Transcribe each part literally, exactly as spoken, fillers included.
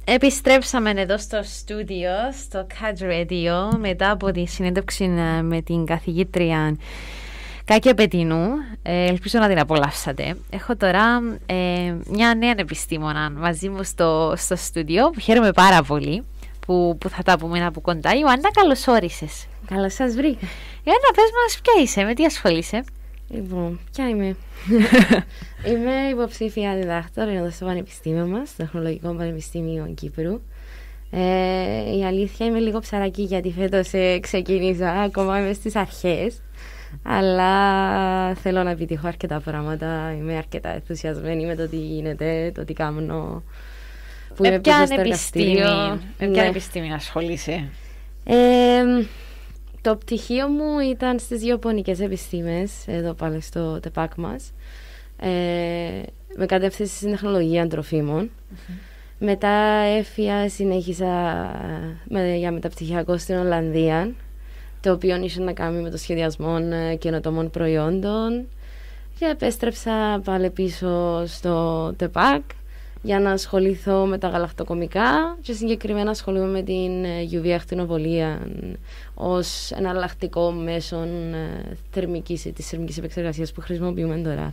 Επιστρέψαμε εδώ στο στούντιο, στο Catch Radio, μετά από τη συνέντευξη με την καθηγήτρια Κάκια Πετινού. Ε, ελπίζω να την απολαύσατε. Έχω τώρα ε, μια νέα επιστήμονα μαζί μου στο, στο στούντιο, που χαίρομαι πάρα πολύ που, που θα τα πούμε από κοντά. Ιωάννα, καλώς όρισες. Καλώς σας βρήκα. Ιωάννα, πες μας ποια είσαι, με τι ασχολείσαι? Λοιπόν, ποια είμαι? Είμαι υποψήφια διδάκτορ εδώ στο Πανεπιστήμιο μας, στο Τεχνολογικό Πανεπιστήμιο Κύπρου. Ε, η αλήθεια είμαι λίγο ψαράκι, γιατί φέτος ε, ξεκίνησα, ακόμα είμαι στις αρχές. Αλλά θέλω να επιτύχω αρκετά πράγματα. Είμαι αρκετά ενθουσιασμένη με το τι γίνεται, το τι κάνω. Που με ποια επιστήμη, με ποια επιστήμη ασχολείσαι? Ε, το πτυχίο μου ήταν στις γεωπονικές επιστήμες, εδώ πάλι στο ΤΕΠΑΚ μας. Ε, με κατεύθυνση στην τεχνολογία τροφίμων. Mm-hmm. Μετά έφυγα, συνέχισα με, για μεταπτυχιακό στην Ολλανδία, το οποίο είχε να κάνει με το σχεδιασμό καινοτομών προϊόντων, και επέστρεψα πάλι πίσω στο ΤΕΠΑΚ για να ασχοληθώ με τα γαλακτοκομικά, και συγκεκριμένα ασχολούμαι με την γιου βι ακτινοβολία ως εναλλακτικό μέσο θερμικής, της θερμικής επεξεργασίας που χρησιμοποιούμε τώρα.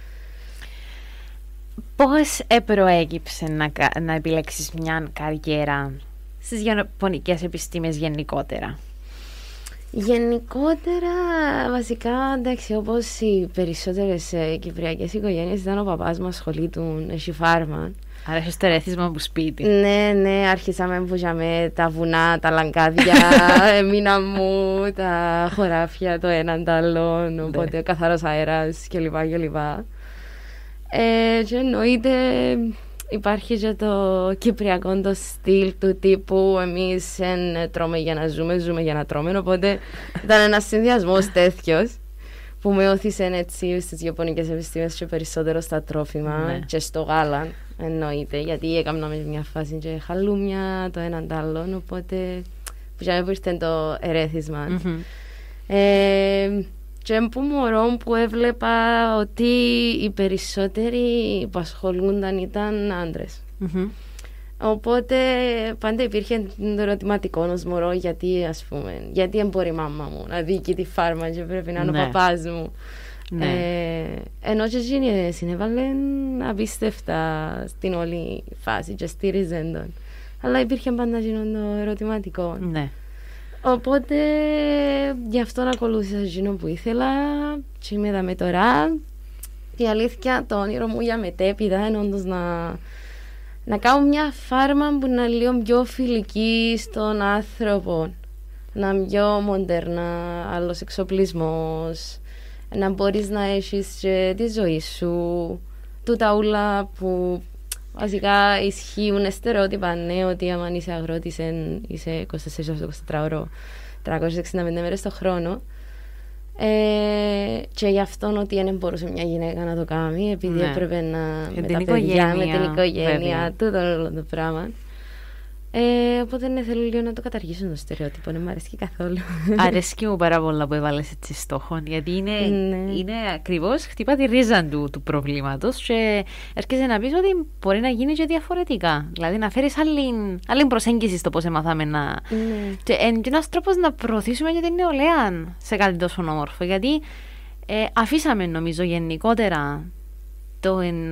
Πώς προέκυψε να, να επιλέξεις μια καριέρα στις γεωπονικές επιστήμες γενικότερα? Γενικότερα, βασικά, εντάξει, όπως οι περισσότερες ε, κυπριακές οικογένειες, ήταν ο παπάς μου ασχολείται, έχει φάρμα. Άρα έχεις το ερέθισμα από σπίτι. Ναι, ναι, άρχισαμε με τα βουνά, τα λαγκάδια, έμεινα μου, τα χωράφια, το έναν το άλλο, οπότε καθαρός αέρας κλπ. κλπ. Ε, και εννοείται υπάρχει και το κυπριακό το στυλ του τύπου εμείς δεν τρώμε για να ζούμε, ζούμε για να τρώμε, οπότε ήταν ένας συνδυασμός τέτοιος που με όθησε έτσι στις γεωπονικές επιστήμες και περισσότερο στα τρόφιμα, ναι, και στο γάλα εννοείται, γιατί έκαναμε μια φάση και χαλούμια το έναν το άλλο, οπότε που για μένα ήρθε το ερέθισμα. Mm-hmm. ε, Και που μωρό που έβλεπα ότι οι περισσότεροι που ασχολούνταν ήταν άντρες. Mm-hmm. Οπότε πάντα υπήρχε το ερωτηματικό ως μωρό, γιατί, ας πούμε, γιατί δεν μπορεί η μάμα μου να δίκει τη φάρμα και πρέπει να είναι, ναι, ο παπάς μου. Ναι. Ε, ενώ και εκείνοι συνέβαλαν απίστευτα στην όλη φάση και στήριζαν τον. Αλλά υπήρχε πάντα εκείνο το ερωτηματικό. Ναι. Οπότε γι' αυτό να ακολούθησα εκείνο που ήθελα και είμαι εδώ με τώρα. Η αλήθεια, το όνειρο μου για μετέπειτα είναι όντως να, να κάνω μια φάρμα που να είναι λίγο πιο φιλική στον άνθρωπο, να είναι πιο μοντέρνα, άλλος εξοπλισμός, να μπορείς να έχεις και τη ζωή σου, τούτα ούλα που βασικά ισχύουν στερεότυπα, ναι, ότι άμα είσαι αγρότης είσαι είκοσι τέσσερα είκοσι τέσσερα ώρο, τριακόσιες εξήντα πέντε μέρες το χρόνο. Ε, και γι' αυτό ότι δεν μπορούσε μια γυναίκα να το κάνει, επειδή, ναι, έπρεπε να με τα παιδιά, με την οικογένεια, τούτο όλο το πράγμα. Ε, οπότε ναι, θέλω λίγο να το καταργήσω το στερεότυπο, δεν μου αρέσει καθόλου. Αρέσκει μου πάρα πολλά που έβαλες έτσι στόχο, γιατί είναι, ναι, είναι ακριβώς χτυπά τη ρίζα του, του προβλήματος και έρχεσαι να πεις ότι μπορεί να γίνει και διαφορετικά. Δηλαδή να φέρεις άλλη, άλλη προσέγγιση στο πώς έμαθαμε να. Ναι. Και είναι ένας τρόπος να προωθήσουμε και την νεολαία σε κάτι τόσο όμορφο, γιατί ε, αφήσαμε νομίζω γενικότερα το, εν,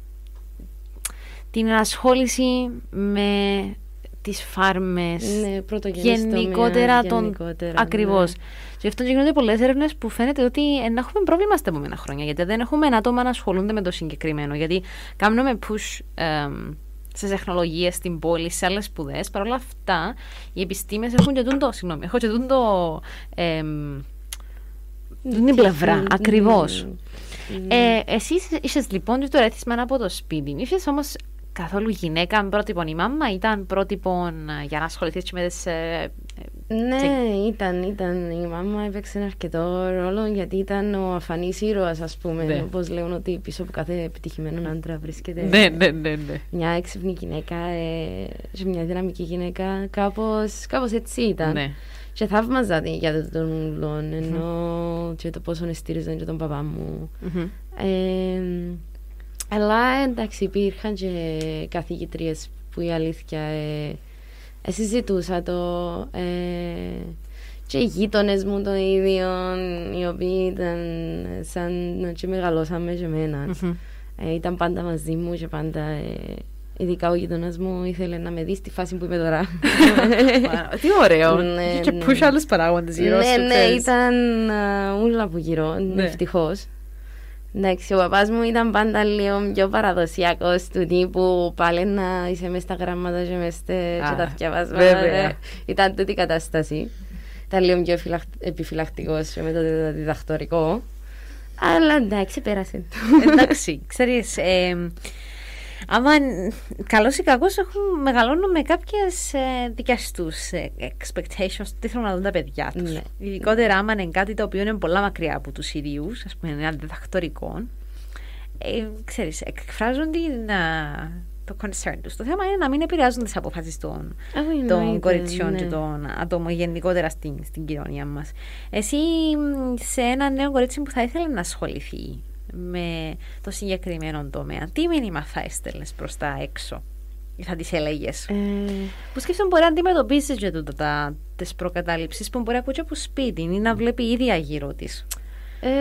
την ενασχόληση με τις φάρμες, ναι, γενικότερα, τον... γενικότερα ακριβώς. Ναι. Και αυτό γίνονται πολλές έρευνες που φαίνεται ότι να έχουμε πρόβλημα στα επόμενα χρόνια, γιατί δεν έχουμε άτομα να ασχολούνται με το συγκεκριμένο. Γιατί κάνουμε push ε, σε τεχνολογίες στην πόλη, σε άλλες σπουδές. Παρ' όλα αυτά, οι επιστήμες έχουν και το, συγγνώμη, έχω και το, ε, την πλευρά, ακριβώς. Mm. Ε, εσείς είσες λοιπόν το ερέθισμα από το σπίτι. Είσες όμως καθόλου γυναίκα, πρότυπον η μάμα, ήταν πρότυπον για να ασχοληθείς και με τις... Ε, ναι, και... ήταν, ήταν. Η μάμα έπαιξε αρκετό ρόλο, γιατί ήταν ο αφανής ήρωας, ας πούμε. Ναι. Όπως λέουν ότι πίσω από κάθε επιτυχημένο άντρα βρίσκεται, ναι, ναι, ναι, ναι, μια έξυπνη γυναίκα, ε, μια δυναμική γυναίκα. Κάπως, κάπως έτσι ήταν. Ναι. Και θαύμαζα για τον ούλον, ενώ mm-hmm. και το πόσο στήριζαν και τον παπά μου. Mm-hmm. Ε, αλλά εντάξει, υπήρχαν και καθηγητρίες που που η αλήθεια ε, ε, συζητούσα το ε, και οι γείτονες μου των ίδιων, οι οποίοι ήταν σαν και μεγαλώσαμε και εμένα. Mm-hmm. Ε, ήταν πάντα μαζί μου και πάντα, ε, ειδικά ο γείτονας μου ήθελε να με δει στη φάση που είμαι τώρα. Τι ωραίο. Ναι, και πούς άλλους παράγοντες γύρω σου. Ναι, ναι, ήταν ούλα από γύρω, ευτυχώς. Εντάξει, ο παπάς μου ήταν πάντα λίγο πιο παραδοσιακός του τύπου πάλι να είσαι μες στα γράμματα και μες και τα διαβάσματα. Ήταν τούτη η κατάσταση. Ήταν λίγο πιο επιφυλακτικός με το διδακτορικό. Αλλά εντάξει, πέρασε. Εντάξει, ξέρεις, ε, άμα καλώς ή κακώς μεγαλώνουν με κάποιες ε, δικές τους ε, expectations, τι θέλουν να δουν τα παιδιά τους. Ναι. Ειδικότερα άμα είναι κάτι το οποίο είναι πολλά μακριά από τους ίδιους, ας πούμε ένα διδακτορικό, ε, ξέρεις, εκφράζουν την, α, το concern τους. Το θέμα είναι να μην επηρεάζουν τις αποφάσεις των, oh, των κοριτσιών ναι. και των ατόμων γενικότερα στην, στην κοινωνία μας. Εσύ σε ένα νέο κορίτσι που θα ήθελε να ασχοληθεί με το συγκεκριμένο τομέα, τι μήνυμα θα έστελνες προς τα έξω ή θα τις έλεγες? Ε... Που σκέφτομαι μπορεί να αντιμετωπίσεις και τούτα τα, τις προκατάληψεις που μπορεί να ακούει από σπίτι ή να βλέπει η ίδια γύρω της. Ε,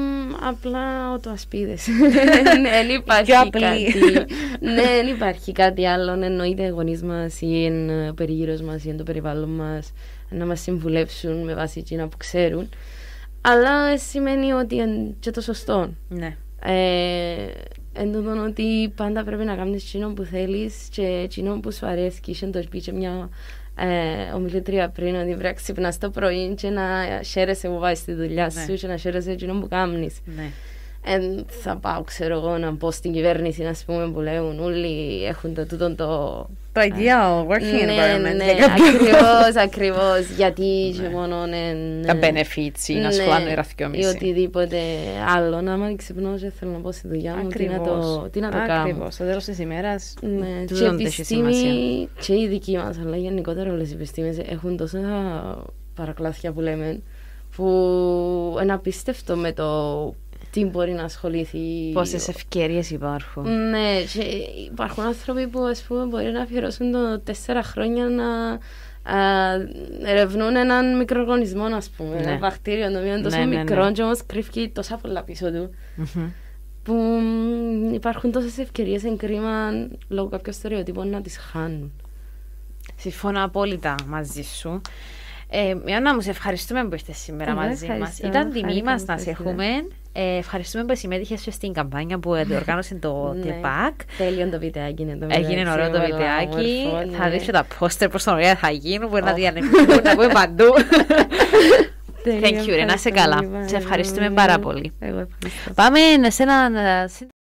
απλά οτοασπίδες. Δεν υπάρχει κάτι. Δεν υπάρχει κάτι άλλο. Εννοείται οι γονείς μας ή ο περίγυρος μας ή το περιβάλλον μας να μας συμβουλεύσουν με βάση εκείνα που ξέρουν. Αλλά σημαίνει ότι είναι και το σωστό. Ναι. Ε, εν τούτον ότι πάντα πρέπει να κάνεις εκείνο που θέλεις και εκείνο που σου αρέσει. Και το πει και μια ε, ομιλήτρια πριν ότι πρέπει να ξυπνάς το πρωί και να χαίρεσαι που βάζεις τη δουλειά σου ναι. και να χαίρεσαι εκείνο που κάνεις. Ναι. Εν θα πάω, ξέρω εγώ, να πω στην κυβέρνηση, να πούμε, που λέγουν όλοι έχουν το τούτο το... Το ideal working ναι, environment. Ναι, ακριβώς, ακριβώς, γιατί και μόνο... Τα benefits ή να σχολάνουν η ραφικιόμηση. Ή οτιδήποτε άλλο, να μην ξυπνώ και θέλω να πω στη δουλειά μου, τι να το, τι να το κάνω. Ακριβώς, στο τέλος της ημέρας, ναι, και η επιστήμη και η δική μας, αλλά γενικότερα όλες οι επιστήμες έχουν τόσα παρακλάθια που λέμε, που είναι απίστευτο με το τι μπορεί να ασχοληθεί. Πόσες ευκαιρίες υπάρχουν. Ναι, και υπάρχουν άνθρωποι που ας πούμε μπορεί να αφιερώσουν το τέσσερα χρόνια να α, ερευνούν έναν μικροοργανισμό, ας πούμε. Ναι. Ένα βακτήριο, το οποίο είναι τόσο ναι, μικρό, ναι, ναι. και όμως κρύφει τόσα πολλά πίσω του. Mm-hmm. Που μ, υπάρχουν τόσες ευκαιρίες εν κρίμα λόγω κάποιων στερεοτύπων να τις χάνουν. Συμφωνώ απόλυτα μαζί σου. Ε, Ιωάννα μου, σε ευχαριστούμε που είστε σήμερα ε, μαζί μας. Ήταν τιμή μας να σε έχουμε. Ε, ευχαριστούμε που συμμετείχες στην καμπάνια που διοργάνωσε το ΤΕΠΑΚ. Τέλειο το βιντεάκι. Έγινε ωραίο το βιντεάκι. Θα δεις και τα πόστερ προς τον ωραία θα γίνουν. Μπορεί να διανεμηθούν, να πούμε παντού. Thank you, ρε, να είσαι καλά. Σε ευχαριστούμε πάρα πολύ. Πάμε σε ένα